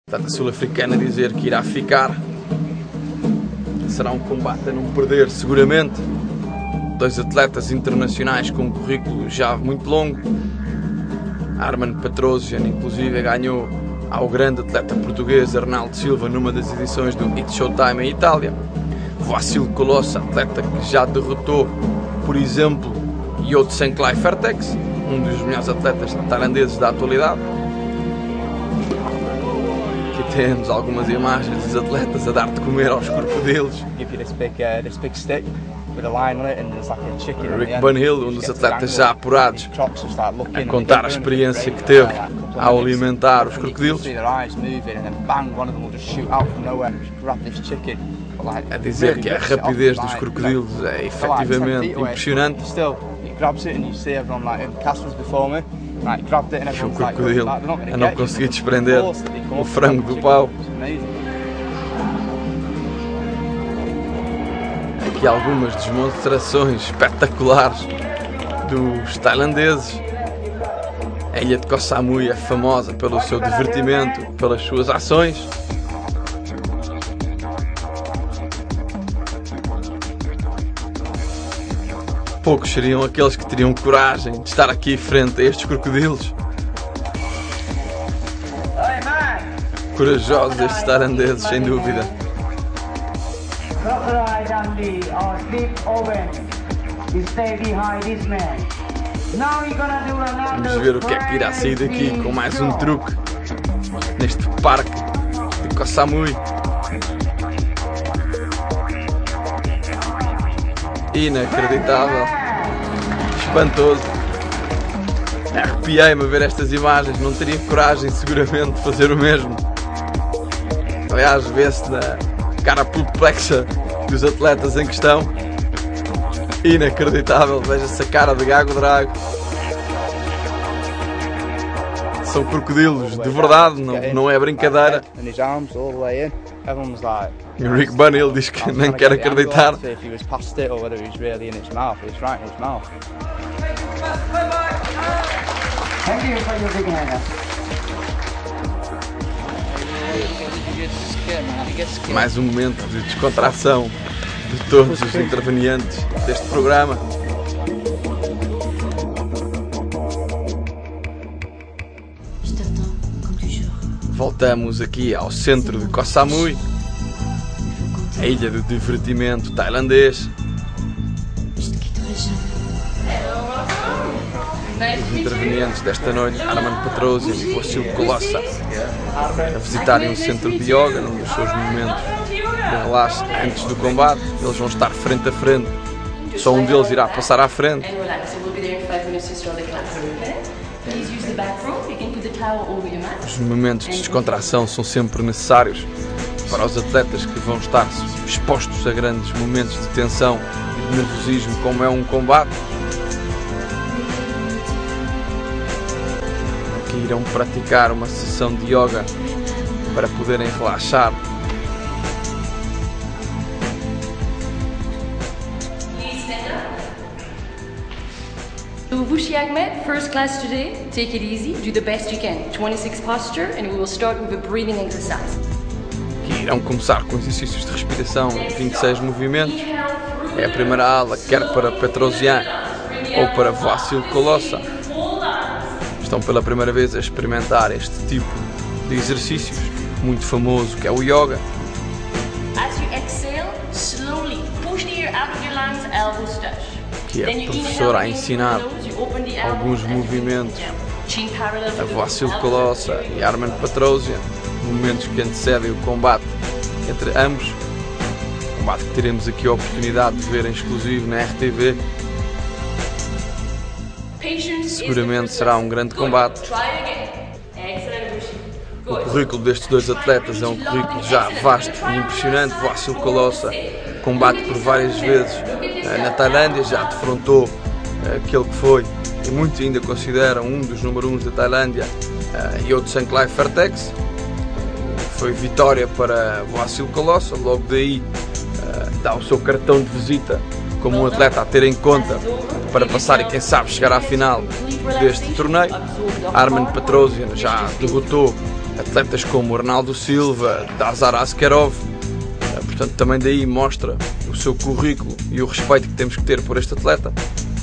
A sul-africana dizer que irá ficar. Será um combate a não perder, seguramente. Dois atletas internacionais com um currículo já muito longo. Arman Petrosyan, inclusive, ganhou ao grande atleta português Arnaldo Silva numa das edições do It's Showtime em Itália. Vasil Colossa, atleta que já derrotou, por exemplo, Yotsen Kleiffertex, um dos melhores atletas tailandeses da atualidade. Aqui temos algumas imagens dos atletas a dar de comer aos crocodilos. Rick Bunhill, um dos atletas já apurados, a contar a experiência que teve ao alimentar os crocodilos, a dizer que a rapidez dos crocodilos é efetivamente impressionante. E um crocodilo a não conseguir desprender o frango do pau. Aqui algumas demonstrações espetaculares dos tailandeses. A ilha de Koh Samui é famosa pelo seu divertimento, pelas suas ações. Poucos seriam aqueles que teriam coragem de estar aqui frente a estes crocodilos. Corajosos estes tailandeses, sem dúvida. Vamos ver o que é que irá sair daqui com mais um truque neste parque de Koh Samui. Inacreditável, espantoso. Arrepiei-me a ver estas imagens, não teria coragem seguramente de fazer o mesmo. Aliás, vê-se na cara perplexa dos atletas em questão. Inacreditável, veja-se a cara de Gago Drago. São crocodilos de verdade, não é brincadeira. E o Rick Bunhill diz que nem quer acreditar. Mais um momento de descontração de todos os intervenientes deste programa. Voltamos aqui ao centro de Koh Samui, a ilha do divertimento tailandês. Os intervenientes desta noite, Arman Petrosyan e Vasil Colossa, a visitarem um centro de yoga num dos seus momentos de relaxo antes do combate. Eles vão estar frente a frente, só um deles irá passar à frente. Os momentos de descontração são sempre necessários para os atletas que vão estar expostos a grandes momentos de tensão e de nervosismo, como é um combate. Aqui irão praticar uma sessão de yoga para poderem relaxar. Vushi Ahmed, first class today. Take it easy, do the best you can. 26 posture, and we will start with a breathing exercise. Aqui irão começar com exercícios de respiração em 26 movimentos. É a primeira aula, quer para Petrosyan ou para Vasil Colossa. Estão pela primeira vez a experimentar este tipo de exercícios, muito famoso, que é o yoga. As you exhale, slowly push the air out of your lungs, elbows touch. Que é a professora a ensinar alguns movimentos a Vasil Colossa e Arman Petrosyan, momentos que antecedem o combate entre ambos. Combate que teremos aqui a oportunidade de ver em exclusivo na RTV. Seguramente será um grande combate. O currículo destes dois atletas é um currículo já vasto e impressionante. Vasil Colossa combate por várias vezes na Tailândia, já defrontou aquele que foi e muitos ainda consideram um dos número 1 da Tailândia, Yotsen Kleiffertex. Foi vitória para Vasil Colossa, logo daí dá o seu cartão de visita como um atleta a ter em conta para passar e quem sabe chegar à final deste torneio. Arman Petrosyan já derrotou atletas como Ronaldo Silva, Dazar Askarov. Portanto, também daí mostra o seu currículo e o respeito que temos que ter por este atleta.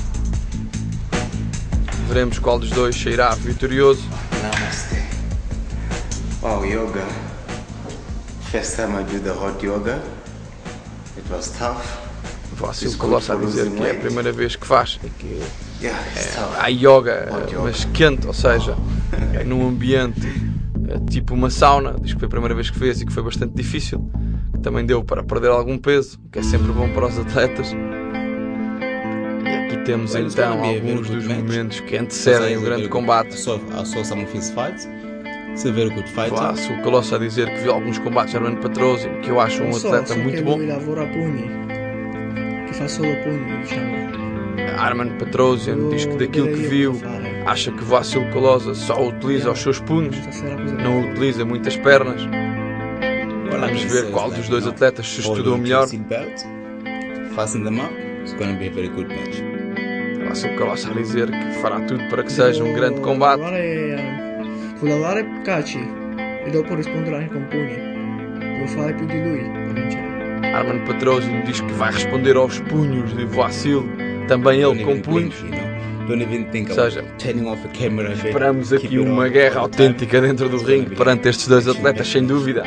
Veremos qual dos dois sairá vitorioso. Namaste. Wow, yoga. First time I did the hot yoga. It was tough. Vassil Colossa a dizer que é a primeira vez que faz e que Yeah, it's tough. há yoga, mas quente, ou seja, num ambiente tipo uma sauna. Diz que foi a primeira vez que fez e que foi bastante difícil. Que também deu para perder algum peso, que é sempre bom para os atletas. E aqui temos então alguns dos momentos que antecedem o grande combate. I saw some of his fights. He's a very good fighter. Vassil Colossa a dizer que viu alguns combates de Arman Petrosyan, que eu acho um atleta muito bom. Lui lavora a pugni, che fa solo pugni, diciamo. Arman Petrosyan diz que daquilo que viu, acha que Vassil Colossa só utiliza os seus punhos, não utiliza muitas pernas. Vamos ver qual dos dois atletas se estudou melhor. Fasten them up. It's going to be a very good match. Vassil Colossa a dizer que fará tudo para que seja um grande combate. Devo lavorare calci e dopo rispondere anche con pugni. Devo fare più di lui per vincere. Arman Petrosyan diz que vai responder aos punhos de Vassil, também ele com punhos. Don't even think Ou seja, about turning off a camera. esperamos aqui uma guerra autêntica dentro do ringue perante estes dois atletas, sem dúvida.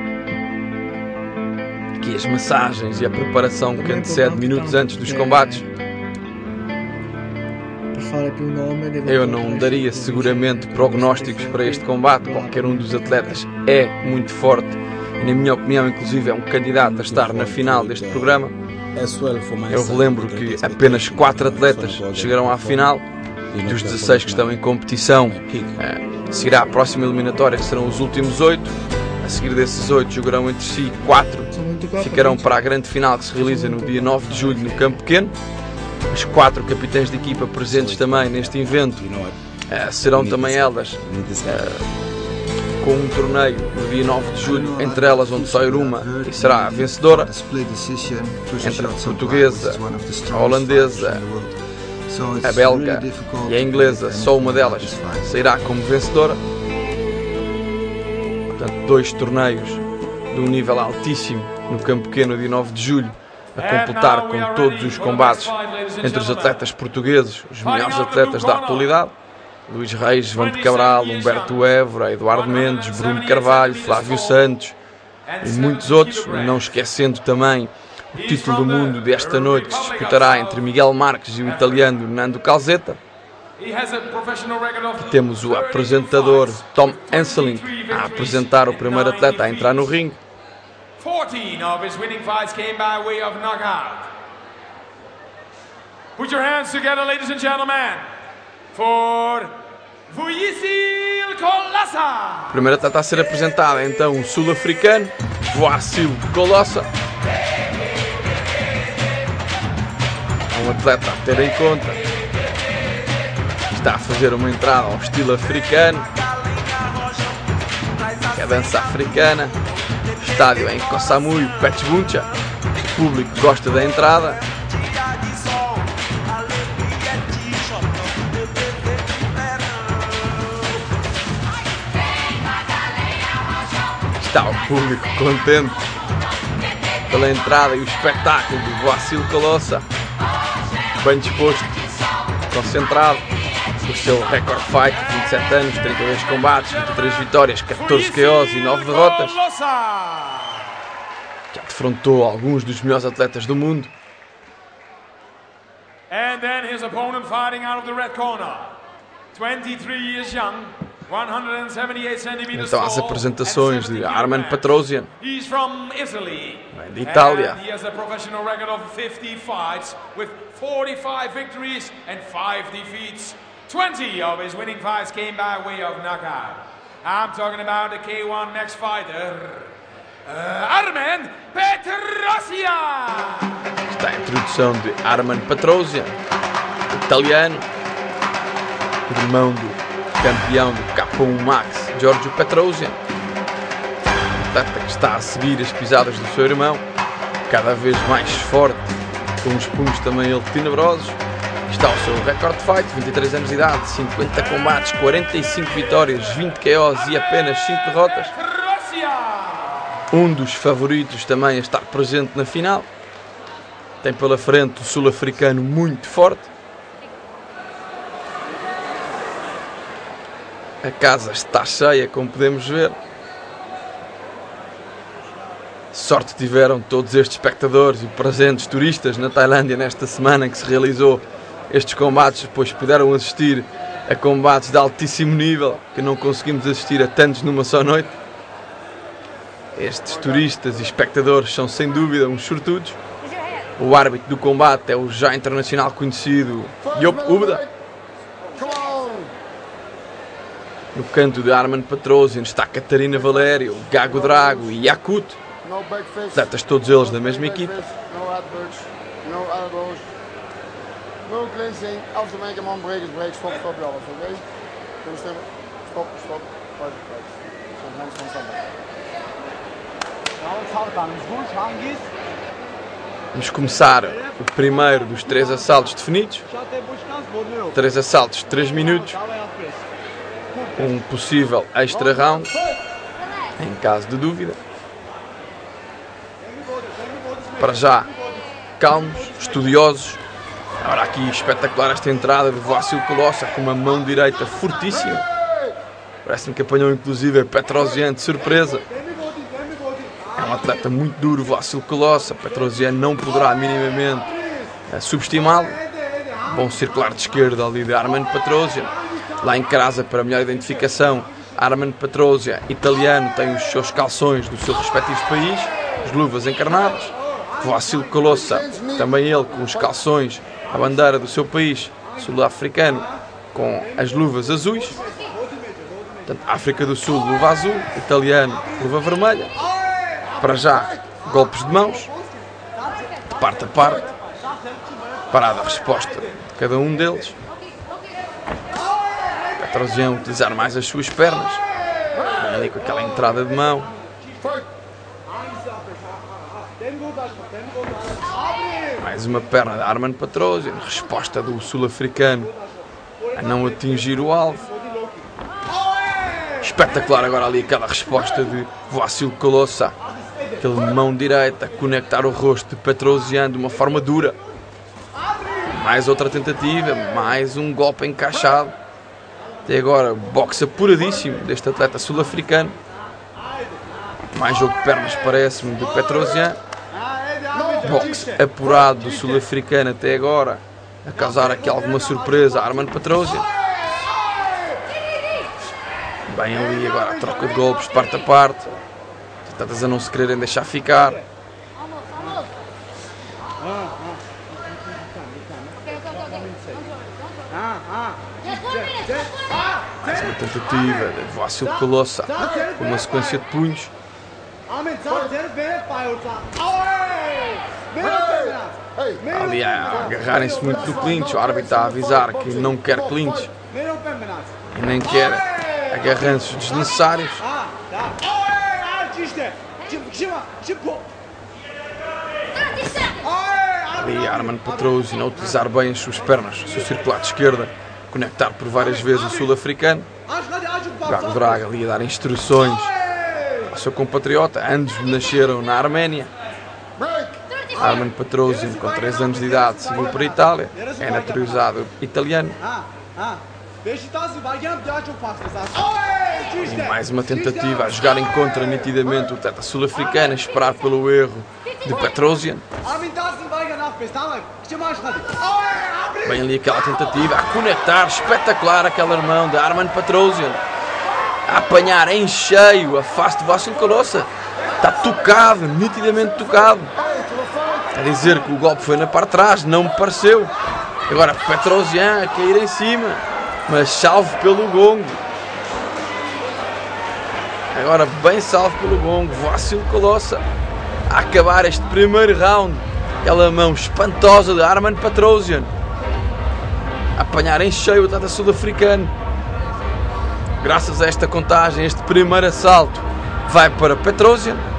Aqui as massagens e a preparação que antecede minutos antes dos combates. Eu não daria seguramente prognósticos para este combate. Qualquer um dos atletas é muito forte e, na minha opinião, inclusive é um candidato a estar na final deste programa. Eu relembro que apenas 4 atletas chegarão à final. Dos 16 que estão em competição, seguirá a próxima eliminatória, que serão os últimos 8. A seguir desses 8 jogarão entre si 4. Ficarão para a grande final, que se realiza no dia 9 de julho no Campo Pequeno. As 4 capitães de equipa presentes também neste evento serão também elas com um torneio no dia 9 de julho, entre elas onde só uma e será a vencedora. Entre a portuguesa, a holandesa, a belga e a inglesa, só uma delas sairá como vencedora. Portanto, 2 torneios de um nível altíssimo no Campo Pequeno, dia 9 de julho, a completar com todos os combates entre os atletas portugueses, os melhores atletas da atualidade: Luís Reis, Vante Cabral, Humberto Évora, Eduardo Mendes, Bruno Carvalho, Flávio Santos e muitos outros, não esquecendo também o título do mundo desta noite, que se disputará entre Miguel Marques e o italiano Nando Calzetta. Temos o apresentador Tom Enseling a apresentar o primeiro atleta a entrar no ringue. 14 of his winning fights came by way of knockout. Put your hands together, ladies and gentlemen, for Vassil Colossa. O primeiro atleta a ser apresentado é então o sul-africano Vassil Colossa. Um atleta a ter em conta. Está a fazer uma entrada ao estilo africano, que é a dança africana. O estádio é em Koh Samui, Petsbuncha. O público gosta da entrada. Está o público contente pela entrada e o espetáculo do Vassil Colossa. Bem disposto, concentrado. O seu recorde fight, 27 anos, 32 combates, 23 vitórias, 14 KOs e 9 derrotas. Já defrontou alguns dos melhores atletas do mundo. And then his opponent fighting out of the red corner. 23 years young, 178 centimeters Então as tall, apresentações and de 70 Arman kilograms. Petrosyan. He's from Italy. Vem de Itália. And he has a professional record of 50 fights with 45 victories and 5 defeats. 20 of his winning fights came by way of knockout. I'm talking about the K1 next fighter, Arman Petrosyan. Está a introdução de Arman Petrosyan, italiano, irmão do campeão do K1 Max, Giorgio Petrosyan. Atleta que está a seguir as pisadas do seu irmão, cada vez mais forte, com os punhos também ele tenebrosos. Está o seu recorde de fight, 23 anos de idade, 50 combates, 45 vitórias, 20 KOs e apenas 5 derrotas. Um dos favoritos também a estar presente na final. Tem pela frente o sul-africano muito forte. A casa está cheia, como podemos ver. Sorte tiveram todos estes espectadores e presentes turistas na Tailândia nesta semana que se realizou estes combates, pois puderam assistir a combates de altíssimo nível que não conseguimos assistir a tantos numa só noite. Estes turistas e espectadores são sem dúvida uns sortudos. O árbitro do combate é o já internacional conhecido Joop Ubda. No canto de Arman Petrosyan está Catarina Valério, Gago Drago e Yakut. Atletas todos eles da mesma equipa. No cleansing, als de make man break is break, stop, stop je alles, oké? Kunnen stemmen? Stop, stop, fight, fight. Zo'n hands van standaard. Vamos começar o primeiro dos 3 assaltos definidos. 3 assaltos, 3 minutos. Um possível extra round, em caso de dúvida. Para já, calmos, estudiosos. Agora aqui espetacular esta entrada de Vassil Kolossa com uma mão direita fortíssima. Parece-me que apanhou inclusive Petrosyan de surpresa. É um atleta muito duro, Vassil Kolossa. Petrosyan não poderá minimamente subestimá-lo. Bom circular de esquerda ali de Arman Petrosyan. Lá em casa, para melhor identificação, Arman Petrosyan, italiano, tem os seus calções do seu respectivo país, as luvas encarnadas. Vassil Kolossa, também ele com os calções, a bandeira do seu país, sul-africano, com as luvas azuis. Portanto, África do Sul, luva azul, italiano, luva vermelha. Para já, golpes de mãos, de parte a parte, parada a resposta de cada um deles. Petrosyan utilizar mais as suas pernas, ali com aquela entrada de mão. Mais uma perna de Arman Petrosyan, resposta do sul-africano a não atingir o alvo. Espetacular agora ali aquela resposta de Vassil Kolossa, aquele mão direita a conectar o rosto de Petrosyan de uma forma dura. Mais outra tentativa, mais um golpe encaixado. Até agora, boxe apuradíssimo deste atleta sul-africano. Mais jogo de pernas, parece-me, de Petrosyan. Boxe apurado do sul-africano até agora, a causar aqui alguma surpresa a Arman Petrosyan. Bem ali agora a troca de golpes de parte a parte. Os atletas a não se quererem deixar ficar. Mais uma tentativa de Vassil Kolossa com uma sequência de punhos. Ali a agarrarem-se muito do clinch. O árbitro está a avisar que não quer clinch e nem quer agarranços desnecessários. Ali Arman Petrosyan a utilizar bem as suas pernas, o seu circular de esquerda, conectar por várias vezes o sul-africano. Gago Drago ali a dar instruções ao seu compatriota. Ambos nasceram na Arménia. Arman Petrosyan, com 3 anos de idade, seguiu para a Itália. É naturalizado italiano. E mais uma tentativa a jogar em contra nitidamente o atleta sul-africano, a esperar pelo erro de Petrosyan. Bem ali aquela tentativa a conectar, espetacular aquela mão de Arman Petrosyan. A apanhar em cheio a face de Vassil Kolossa. Está tocado, nitidamente tocado. A dizer que o golpe foi na parte de trás, não me pareceu. Agora Petrosyan a cair em cima, mas salvo pelo gongo. Agora bem salvo pelo gongo, Vassil Kolossa a acabar este primeiro round. Aquela mão espantosa de Arman Petrosyan a apanhar em cheio o atleta sul-africano. Graças a esta contagem, este primeiro assalto vai para Petrosyan.